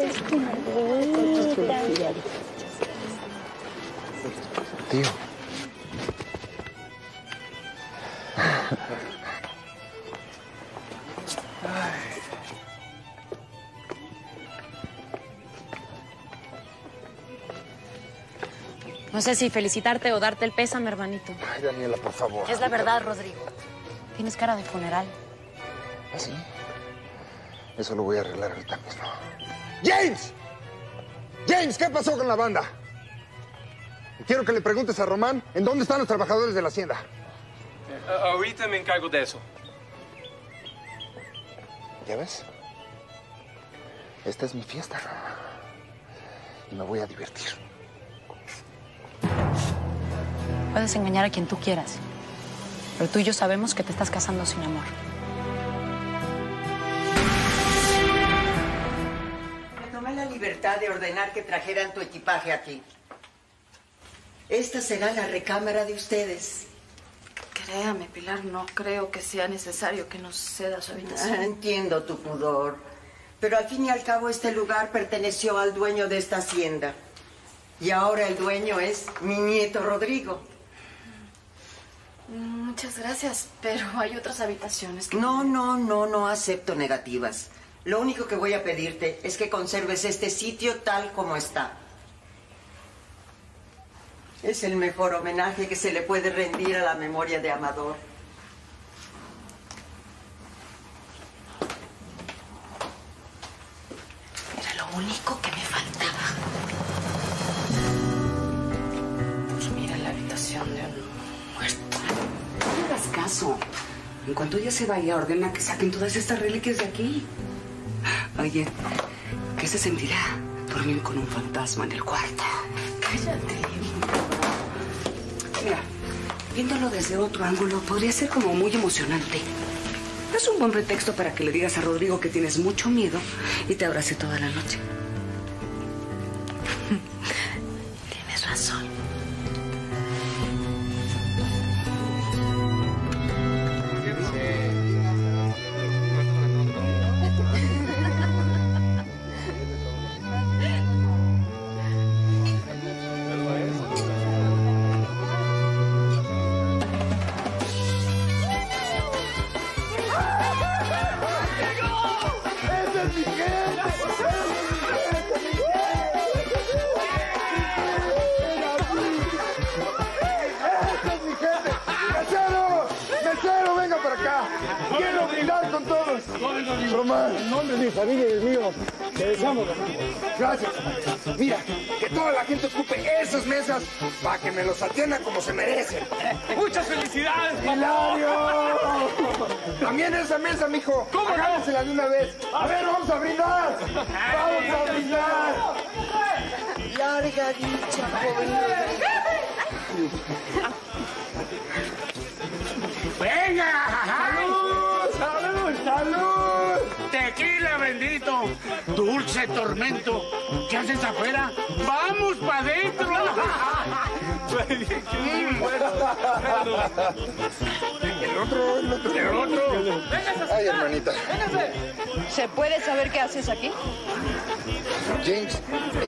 Tío. No sé si felicitarte o darte el pésame, hermanito. Ay, Daniela, por favor. Es la verdad, Rodrigo. Tienes cara de funeral. ¿Ah, sí? Eso lo voy a arreglar ahorita mismo. ¡James! ¡James! ¿Qué pasó con la banda? Quiero que le preguntes a Román en dónde están los trabajadores de la hacienda. Ahorita me encargo de eso. ¿Ya ves? Esta es mi fiesta. Y me voy a divertir. Puedes engañar a quien tú quieras. Pero tú y yo sabemos que te estás casando sin amor. Me tomé la libertad de ordenar que trajeran tu equipaje aquí. Esta será la recámara de ustedes. Créame, Pilar, no creo que sea necesario que nos ceda su habitación. Entiendo tu pudor, pero al fin y al cabo este lugar perteneció al dueño de esta hacienda. Y ahora el dueño es mi nieto Rodrigo. Muchas gracias, pero hay otras habitaciones que... No acepto negativas. Lo único que voy a pedirte es que conserves este sitio tal como está. Es el mejor homenaje que se le puede rendir a la memoria de Amador. Era lo único que me faltaba. Pues mira la habitación de un muerto. No le hagas caso. En cuanto ella se vaya, ordena que saquen todas estas reliquias de aquí. Oye, ¿qué se sentirá dormir con un fantasma en el cuarto? Cállate. Mira, viéndolo desde otro ángulo, podría ser como muy emocionante. Es un buen pretexto para que le digas a Rodrigo que tienes mucho miedo y te abrace toda la noche. Tienes razón. ¡Mesero, venga para acá! ¡Quiero brindar con todos! Román, en nombre de mi familia y del mío, te deseamos lo mejor. Gracias. Mira, que toda la gente ocupe esas mesas para que me los atiendan como se merecen. ¡Muchas felicidades, papá! ¡Hilario! También esa mesa, mijo. ¿Cómo no? Agárrensela de una vez. A ver, vamos a brindar. ¡Vamos a brindar! Larga dicha, joven Rodrigo. ¡Venga! ¡Salud! ¡Salud! ¡Salud! ¡Tequila bendito! ¡Dulce tormento! ¿Qué haces afuera? ¡Vamos para adentro! El otro. Ay, hermanita. ¿Se puede saber qué haces aquí? James.